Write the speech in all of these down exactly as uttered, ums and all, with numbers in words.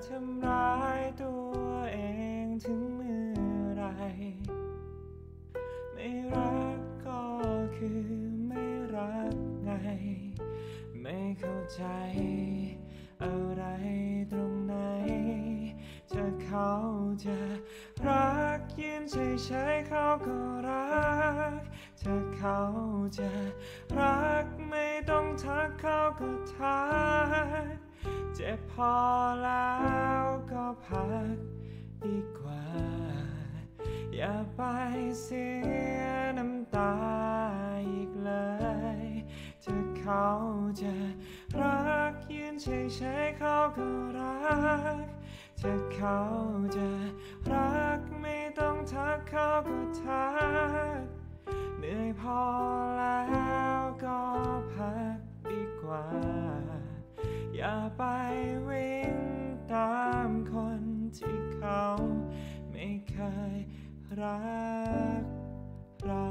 ทำร้ายตัวเองถึงเมื่อไรไม่รักก็คือไม่รักไงไม่เข้าใจอะไรตรงไหนถ้าเขาจะรักยืนเฉยๆเขาก็รักถ้าเขาจะรักไม่ต้องทักเขาก็ทักเจ็บพอแล้วก็พักดีกว่าอย่าไปเสียน้ำตาอีกเลยถ้าเขาจะรักยืนเฉยๆเขาก็รักถ้าเขาจะรักไม่ต้องทักเขาก็ทักเหนื่อยพอแล้วก็พักดีกว่าอย่าไปวิ่งตามคนที่เขาไม่เคยรักเรา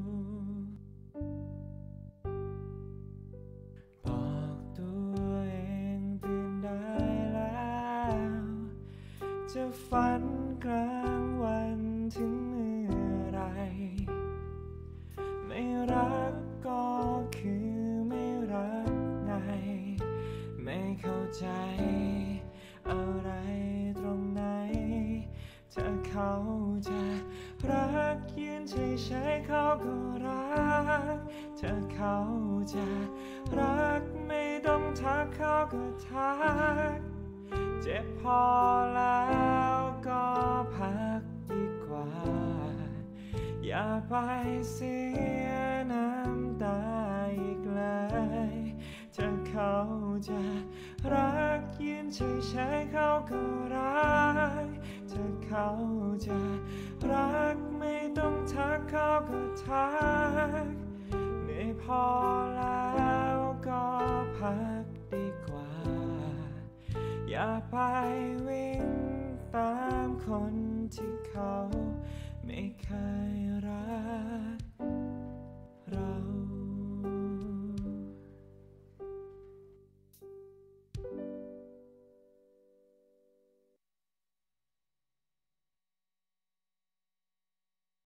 บอกตัวเองตื่นได้แล้วจะฝันกลางวันถึงเมื่อไรไม่รักก็คือไม่รักไงไม่เข้าใจอะไรตรงไหนถ้าเขาจะรักยืนเฉยๆเขาก็รักถ้าเขาจะรักไม่ต้องทักเขาก็ทักเจ็บพอแล้วก็พักดีกว่าอย่าไปเสียน้ำตาอีกเลยถ้าเขาจะรักยืนเฉยๆเขาก็รักถ้าเขาจะรักไม่ต้องทักเขาก็ทักเหนื่อยพอแล้วก็พักดีกว่าอย่าไปวิ่งตามคนที่เขาไม่เคย